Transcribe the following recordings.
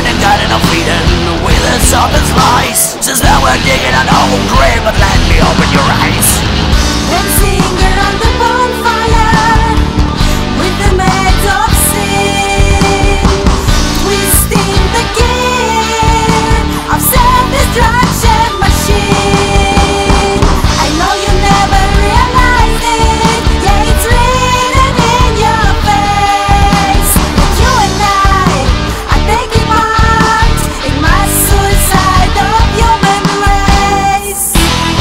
and guiding and feeding with a serpent's lies. Since now we're digging an old grave, but let me open your eyes. And singer on the bonfire with the meds of sin, twisting the gear of self-destruction machine. I know you never realized it, yeah, it's written in your face. But you and I are taking part in mass suicide of human race.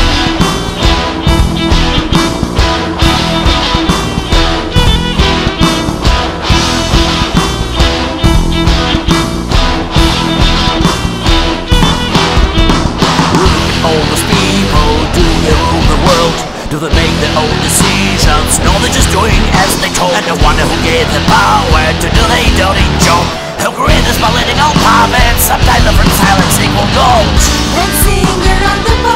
All those people, do they rule the world? Do they make their own decisions? No, they're just doing as they told. And I wonder who gave them power to do their dirty job. Who created this political puppet? Sometimes the from silence equal gold. And singer on the